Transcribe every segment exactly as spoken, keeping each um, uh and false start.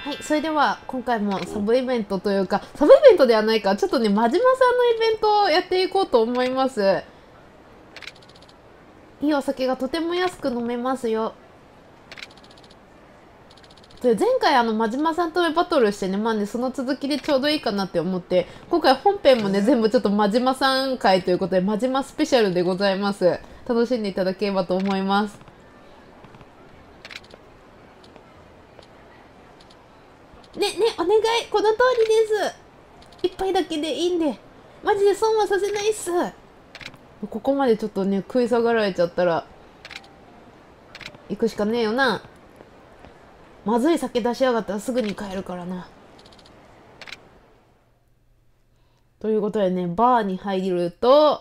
はい、それでは今回もサブイベントというか、サブイベントではないか、ちょっとね、真島さんのイベントをやっていこうと思います。いいお酒がとても安く飲めますよ。で前回あの真島さんとバトルしてね、まあね、その続きでちょうどいいかなって思って、今回本編もね、全部ちょっと真島さん回ということで、真島スペシャルでございます。楽しんでいただければと思います。ね、ね、お願い、この通りです。一杯だけでいいんで、マジで損はさせないっす。ここまでちょっとね、食い下がられちゃったら、行くしかねえよな。まずい酒出しやがったらすぐに帰るからな。ということでね、バーに入ると、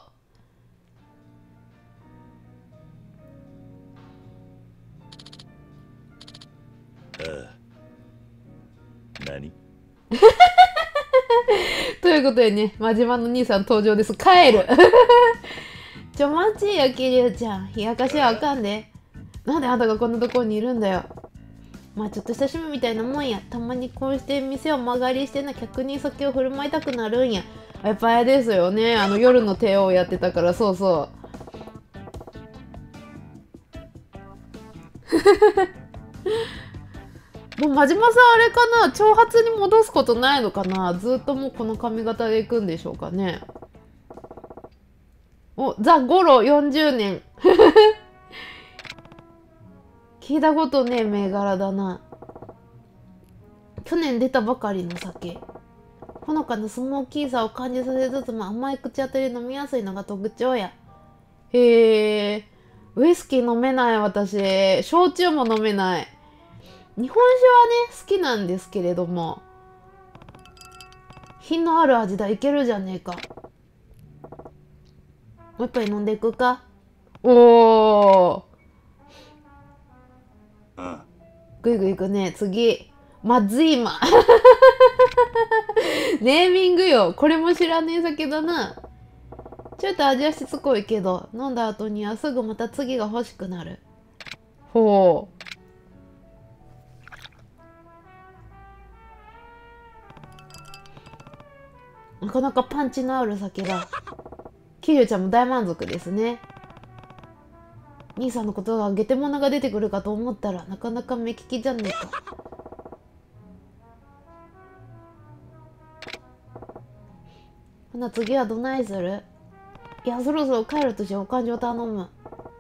何ということでね、真島の兄さん登場です。帰るちょ待ちよ、桐生ちゃん。冷やかしはあかんで。なんであんたがこんなところにいるんだよ。まあちょっと親しみみたいなもんや。たまにこうして店を間借りしてな客に酒を振る舞いたくなるんや。やっぱあれですよね。あの夜の帝王やってたから、そうそう。もう真島さんあれかな、長髪に戻すことないのかな。ずっともうこの髪型でいくんでしょうかね。お、ザ・ゴロよんじゅうねん聞いたことねえ銘柄だな。去年出たばかりの酒。ほのかなスモーキーさを感じさせつつも甘い口当たり飲みやすいのが特徴や。へえ。ウイスキー飲めない私。焼酎も飲めない。日本酒はね、好きなんですけれども。品のある味だ。いけるじゃねえか。もう一杯飲んでいくか。おー。ぐいぐいいくね。次。まずいま。ネーミングよ。これも知らねえ酒だな。ちょっと味はしつこいけど、飲んだ後にはすぐまた次が欲しくなる。ほう。なかなかパンチのある酒だ。キリュウちゃんも大満足ですね。兄さんのことがゲテモノが出てくるかと思ったらなかなか目利きじゃねえか。ほな次はどないする？いや、そろそろ帰るとしよう。お勘定頼む。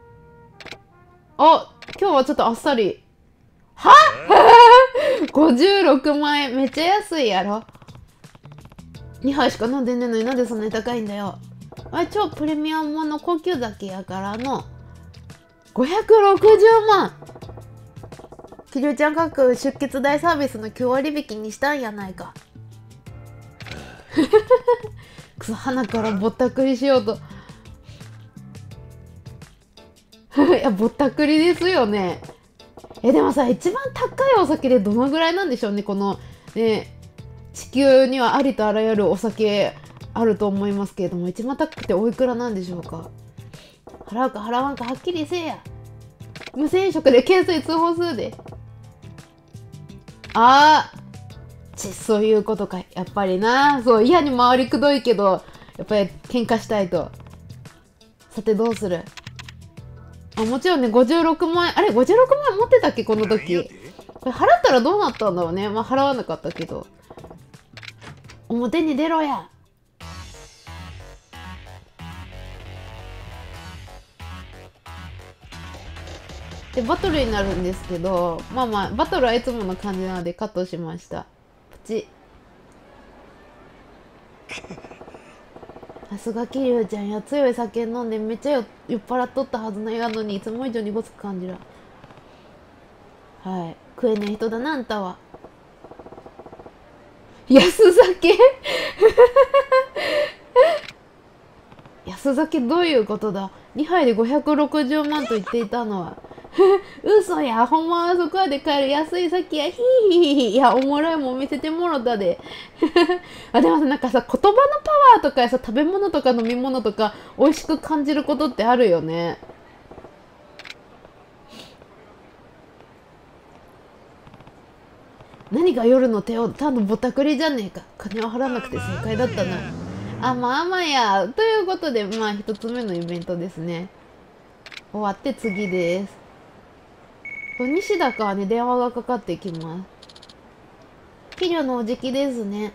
あ、今日はちょっとあっさり。はごじゅうろくまん円。めっちゃ安いやろ。にはいしか飲んでんねんのになんでそんなに高いんだよ。あれ超プレミアムの高級酒やからのごひゃくろくじゅうまん。キリュウちゃん各出血大サービスのきゅう割引きにしたんやないか。くそ、鼻からぼったくりしようと。いや、ぼったくりですよね。え、でもさ、一番高いお酒でどのぐらいなんでしょうね。このね、地球にはありとあらゆるお酒あると思いますけれども、一番高くておいくらなんでしょうか。払うか払わんかはっきりせえや。無銭飲食で懸垂通報するで。ああ、ちそういうことか。やっぱりな。そう、嫌に回りくどいけど、やっぱり喧嘩したいと。さてどうする？あ、もちろんね、ごじゅうろくまん円。あれ、ごじゅうろくまん円持ってたっけこの時。これ払ったらどうなったんだろうね。まあ、払わなかったけど。表に出ろや。で、バトルになるんですけど、まあまあ、バトルはいつもの感じなのでカットしました。プチ。さすが桐生ちゃんや、強い酒飲んでめっちゃ酔っ払っとったはずのやのにいつも以上にごつく感じる。はい。食えねえ人だな、あんたは。安酒安酒どういうことだ？ に 杯でごひゃくろくじゅうまんと言っていたのは。嘘や、ほんまはそこまで買える安い酒や。ひーひーひー。いや、おもろいもん見せてもろたで。あ、でもなんかさ、言葉のパワーとかさ、食べ物とか飲み物とか美味しく感じることってあるよね。 何が夜の手をただぼったくりじゃねえか。金を払わなくて正解だったな。あ、まあまあや。ということで、まあ一つ目のイベントですね。終わって次です。これ西田からね、電話がかかってきます。桐生のおじきですね。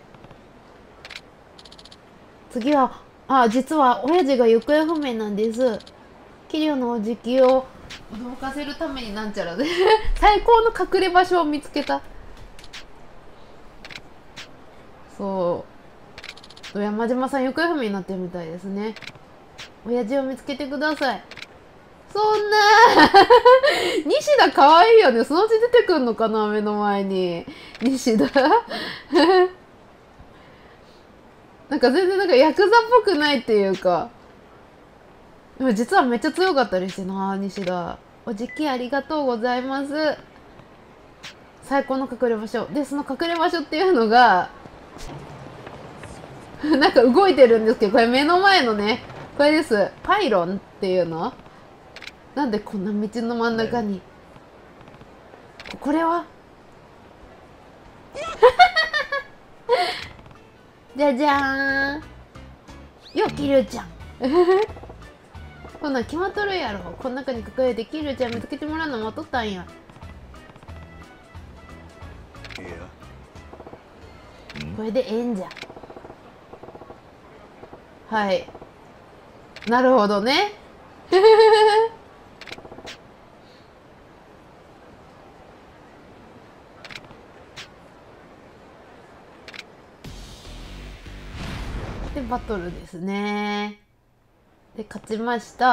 次は、あ、実は親父が行方不明なんです。桐生のおじきを動かせるためになんちゃらで最高の隠れ場所を見つけた。そう山島さん行方不明になってるみたいですね。親父を見つけてください。そんな西田かわいいよね。そのうち出てくんのかな、目の前に西田なんか全然なんかヤクザっぽくないっていうか、でも実はめっちゃ強かったりしてな。西田おじきありがとうございます。最高の隠れ場所で、その隠れ場所っていうのがなんか動いてるんですけど、これ目の前のね、これです。パイロンっていうの。なんでこんな道の真ん中に。これはじゃじゃーん。よ、キルちゃん。こんなん決まっとるやろ。この中に隠れてキルちゃん見つけてもらうの待っとったんや。これでええんじゃ。はい。なるほどね。で、バトルですね。で、勝ちました。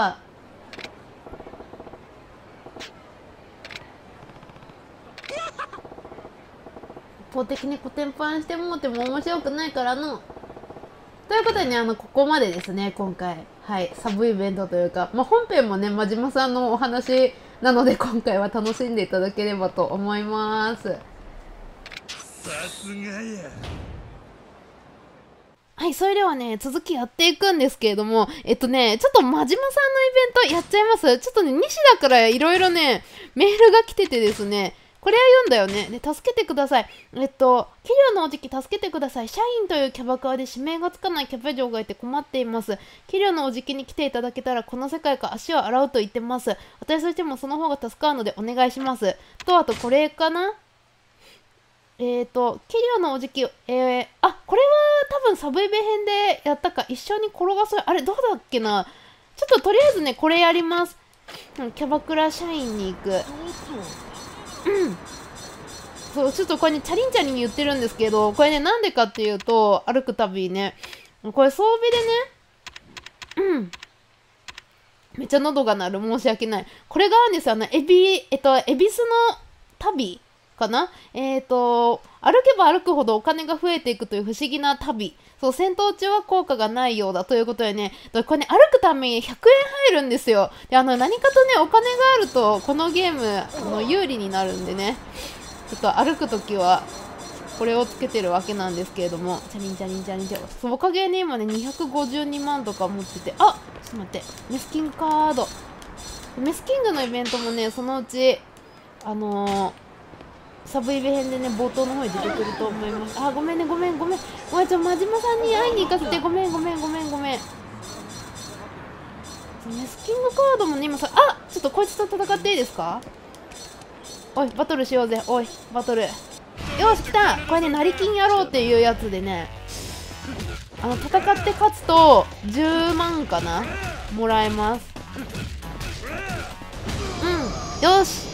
一方的にコテンパンしてもうても面白くないからの。ということでね、あの、ここまでですね、今回。はい、サブイベントというか、まあ、本編もね、真島さんのお話なので、今回は楽しんでいただければと思います。 さすがや。 はい、それではね、続きやっていくんですけれども、えっとね、ちょっと真島さんのイベントやっちゃいます。ちょっとね、西田からいろいろね、メールが来ててですね、これは読んだよね。で、助けてください。えっと、桐生のおじき助けてください。社員というキャバクラで指名がつかないキャバ嬢がいて困っています。桐生のおじきに来ていただけたら、この世界から足を洗うと言ってます。私としてもその方が助かるのでお願いします。と、あとこれかな。えっと、桐生のおじき、えー、あ、これは多分サブイベ編でやったか、一緒に転がそう。あれ、どうだっけな。ちょっととりあえずね、これやります。キャバクラ社員に行く。うん。そう、ちょっとこれね、チャリンチャリン言ってるんですけど、これね、なんでかっていうと、歩くたびにね、これ装備でね、うん。めっちゃ喉が鳴る。申し訳ない。これがあるんですよ。あの、エビ、えっと、エビスの旅かな。えっと、歩けば歩くほどお金が増えていくという不思議な旅。そう、戦闘中は効果がないようだということでね、これね、歩くためにひゃくえん入るんですよ。で、あの、何かとね、お金があると、このゲーム、あの、有利になるんでね、ちょっと歩くときは、これをつけてるわけなんですけれども、チャリンチャリンチャリンチャリン。そう、おかげで今ね、にひゃくごじゅうにまんとか持ってて、あ、ちょっと待って、メスキングカード。メスキングのイベントもね、そのうち、あのー、サブイベ編でね、冒頭の方に出てくると思います。あ、ごめんね、ごめん、ごめん。ごめん、ちょ、真島さんに会いに行かせて、ごめん、ごめん、ごめん、ごめん。メスキングカードもね、今さ、あ、ちょっとこいつと戦っていいですか？おい、バトルしようぜ。おい、バトル。よし、来た。これね、成金やろうっていうやつでね、あの、戦って勝つと、じゅうまんかなもらえます。うん、よし。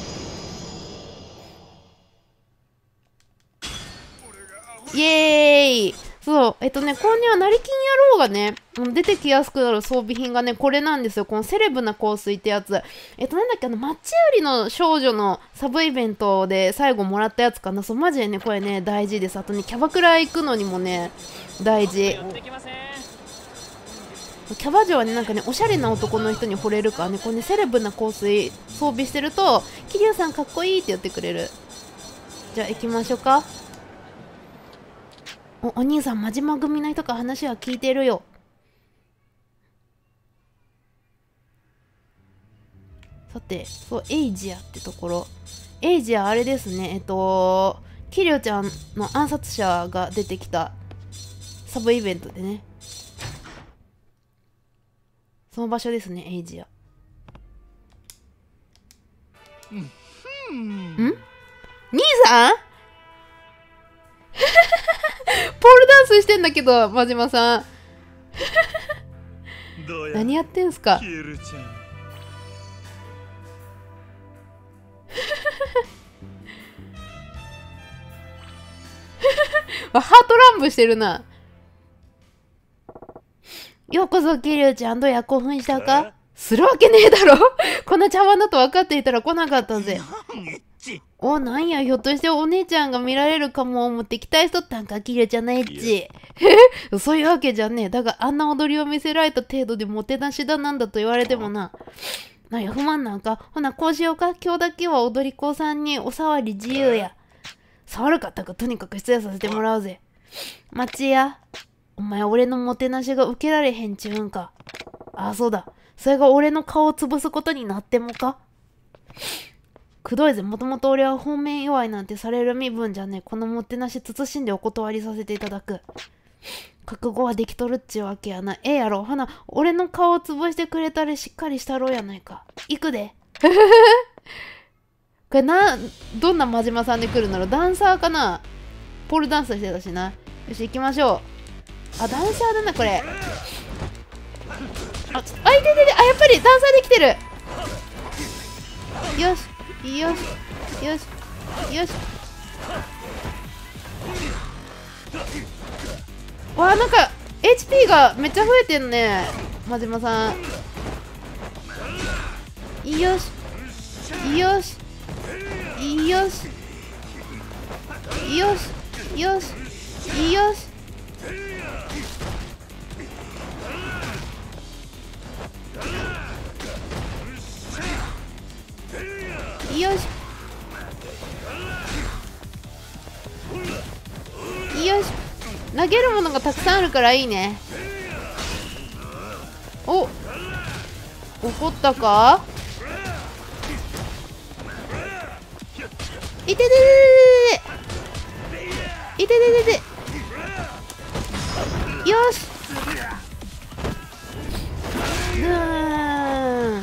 イエーイ。そう。えっとね、ここには成金野郎がね、出てきやすくなる装備品がね、これなんですよ。このセレブな香水ってやつ。えっと、なんだっけ、あの、マッチ売りの少女のサブイベントで最後もらったやつかな。そう、マジでね、これね、大事です。あとね、キャバクラ行くのにもね、大事。キャバ嬢はね、なんかね、おしゃれな男の人に惚れるからね、これね、セレブな香水装備してると、桐生さんかっこいいって言ってくれる。じゃあ、行きましょうか。お、お兄さん、真島組の人から話は聞いてるよ。さて、そう、エイジアってところ。エイジア、あれですね、えっと、 キリョちゃんの暗殺者が出てきたサブイベントでね、その場所ですね、エイジア。ん兄さんポールダンスしてんだけど、真島さん何やってんすか。 キルちゃん。 ハート乱舞してるな。ようこそキリュウちゃん、どうや興奮したか。するわけねえだろこんな茶碗だと分かっていたら来なかったぜ。お、なんや、ひょっとしてお姉ちゃんが見られるかも思って期待しとったんか、キリュウちゃんのエッチ。えそういうわけじゃねえ。だがあんな踊りを見せられた程度でもてなしだなんだと言われてもな。なんや、不満なんか。ほな、こうしようか。今日だけは踊り子さんにお触り自由や。触るかったか、とにかく失礼させてもらうぜ。町や、お前俺のもてなしが受けられへんちゅうんか。ああ、そうだ。それが俺の顔を潰すことになってもか。くどいぜ。もともと俺は方面弱いなんてされる身分じゃねえ。このもてなし慎んでお断りさせていただく。覚悟はできとるっちゅうわけやな。ええやろ。ほな、俺の顔を潰してくれたりしっかりしたろうやないか。行くで。これな、どんな真島さんで来るんだろう。ダンサーかな。ポールダンスしてたしな。よし、行きましょう。あ、ダンサーだな、これ。あ、ちょっと、あ、いててて、あ、やっぱりダンサーできてる。よし、よし、よし、よし。わあ、なんか、エイチピー がめっちゃ増えてんね。真島さん。よし、よし。よしよしよしよしよしよし。投げるものがたくさんあるからいいね。お、怒ったか。いててててていててててよし。うーん、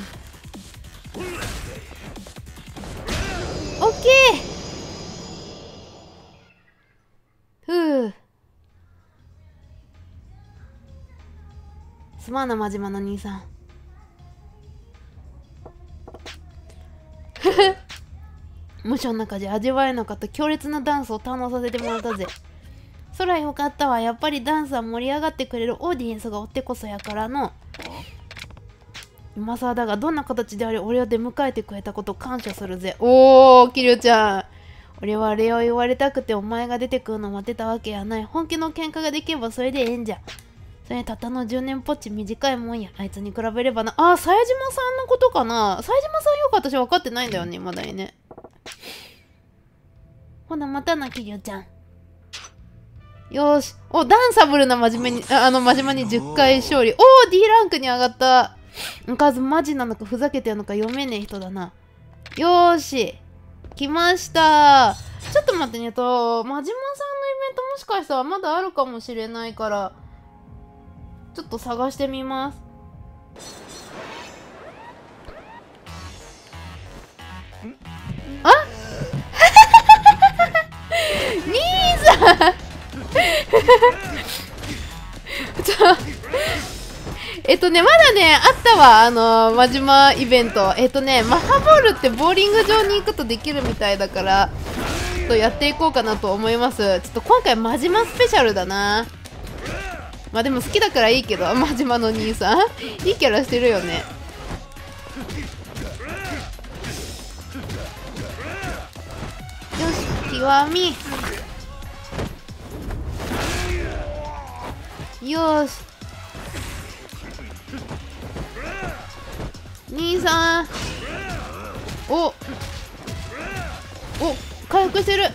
オッケー。ふう、すまんな真島の兄さん。無所の中じゃ味わえなかった強烈なダンスを堪能させてもらったぜ。そらよかったわ。やっぱりダンスは盛り上がってくれるオーディエンスがおってこそやからの。今更だがどんな形であれ俺を出迎えてくれたこと感謝するぜ。おー、キリュウちゃん。俺はあれを言われたくてお前が出てくるの待ってたわけやない。本気の喧嘩ができればそれでええんじゃ。それたったのじゅうねんぽっち短いもんや。あいつに比べればな。あー、冴島さんのことかな。冴島さんよく私分かってないんだよね、まだにね。ほな、またな、キリュウちゃん。よーし。お、ダンサブルな真面目に、あ、あの、真面目にじゅっかい勝利。おー、D ランクに上がった。数マジなのかふざけてるのか読めねえ人だな。よーし。来ました。ちょっと待ってね、と、真島さんのイベントもしかしたらまだあるかもしれないから、ちょっと探してみます。あ兄さんちょえっとね、まだね、あったわ、あのー、真島イベント。えっとね、マハボールってボーリング場に行くとできるみたいだから、ちょっとやっていこうかなと思います。ちょっと今回、真島スペシャルだな。まあでも好きだからいいけど、真島の兄さん。いいキャラしてるよね。よし、極み。よし。兄さん。お。お、回復してる。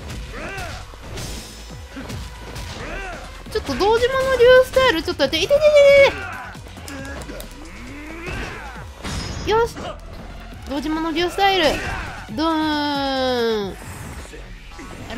ちょっと堂島の竜スタイルちょっとやって。いてててて。よし。堂島の竜スタイル。ドーン。や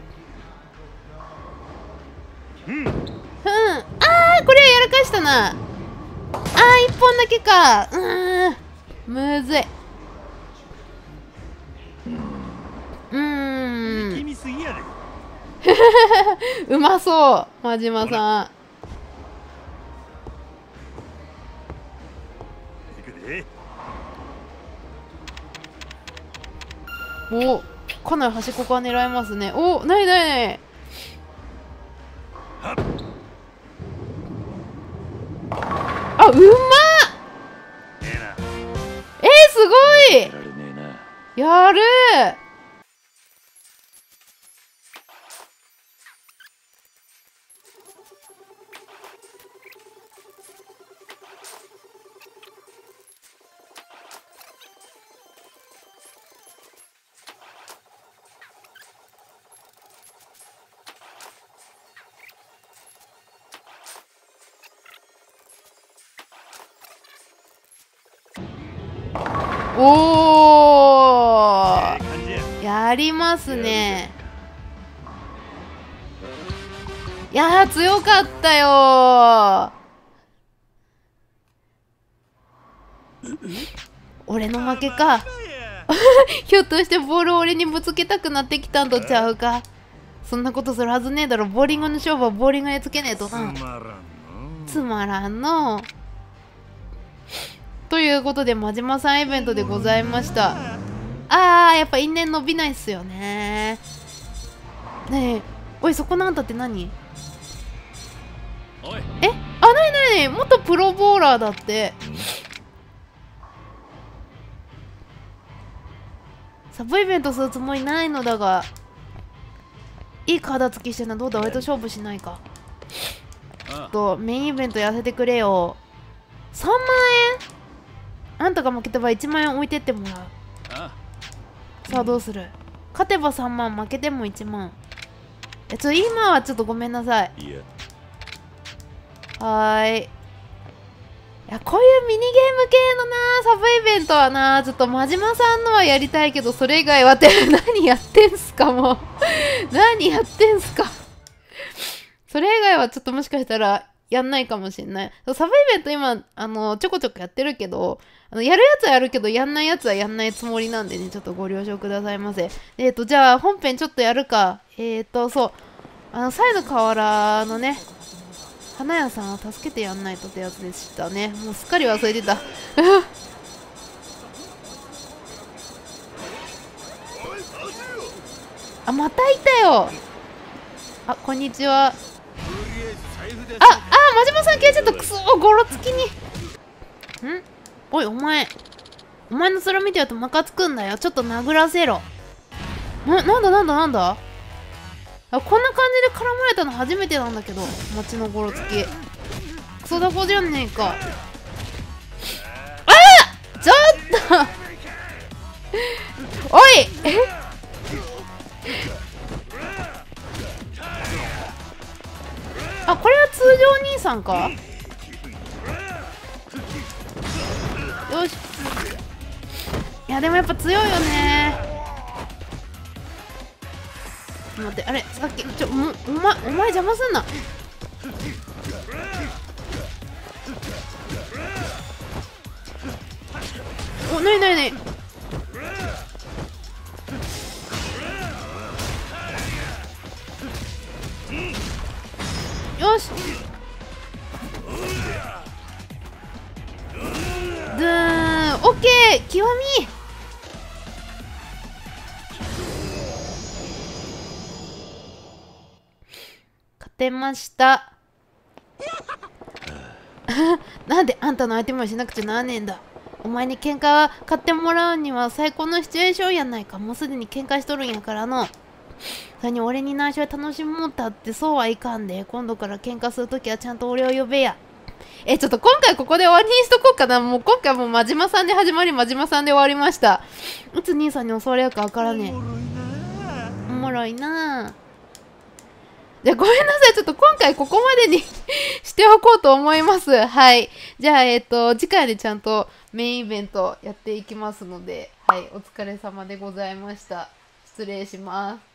な。あー、一本だけか。うーん、むずい。うーん。 力みすぎやで。 うまそう、真島さん。 行くで。 お、かなり端っこから狙えますね。お、ないないない。あ、うまっ。 ええな。 えー、すごい。 やられねやえな。 るー。おー、 ええ感じや。 やりますね。いやー、強かったよー。俺の負けか。ひょっとしてボールを俺にぶつけたくなってきたんとちゃうか。そんなことするはずねえだろ。ボーリングの勝負はボーリングでつけねえとな。 つまらんの。 つまらんの。ということで、真島さんイベントでございました。あー、やっぱ因縁伸びないっすよね。ねえ、おい、そこのあんたって何？ おい。 え、あ、なになに、元プロボーラーだって。サブイベントするつもりないのだが、いい体つきしてるの。どうだ、俺と勝負しないか。ちょっとメインイベントやらせてくれよ。さんまんえん。あんたが負けた場合いちまんえん置いてってもらう。さあどうする？勝てばさんまん、負けてもいちまん。え、ちょ、今はちょっとごめんなさい。 いや。 はーい。いや、こういうミニゲーム系のなサブイベントはな、ちょっと真島さんのはやりたいけど、それ以外はって何やってんすか、もう。何やってんすか。それ以外はちょっともしかしたらやんないかもしんない。サブイベント今、あの、ちょこちょこやってるけど、あのやるやつはやるけど、やんないやつはやんないつもりなんでね、ちょっとご了承くださいませ。えっと、じゃあ本編ちょっとやるか。えっと、そう。あの、サイの河原のね、花屋さんを助けてやんないとってやつでしたね。もうすっかり忘れてた。あ、またいたよ。あ、こんにちは。あ、あ、真島さん消えちゃった。くそー、ゴロつきに。ん、おい、お前。お前の面見てるとムカつくんだよ。ちょっと殴らせろ。な、なんだなんだなんだ、あ、こんな感じで絡まれたの初めてなんだけど。街のゴロつき。クソダコじゃんねえか。ああ、ちょっとおい、え、あ、これは通常兄さんか。よし。いや、でもやっぱ強いよね。待って、あれ、さっき、ちょ、もう、お前、お前邪魔すんな。お、なになになに。よし。ドゥーン、オッケー、極み。勝てました。なんであんたの相手もしなくちゃならねえんだ。お前に喧嘩は買ってもらうには最高のシチュエーションやないか。もうすでに喧嘩しとるんやからの。それに俺に内緒で楽しもうたってそうはいかんで。今度から喧嘩するときはちゃんと俺を呼べや。え、ちょっと今回ここで終わりにしとこうかな。もう今回もう真島さんで始まり真島さんで終わりました。いつ兄さんに襲われるかわからねえ。おもろいなぁ。じゃあごめんなさい。ちょっと今回ここまでにしておこうと思います。はい。じゃあ、えっと、次回でちゃんとメインイベントやっていきますので、はい。お疲れ様でございました。失礼します。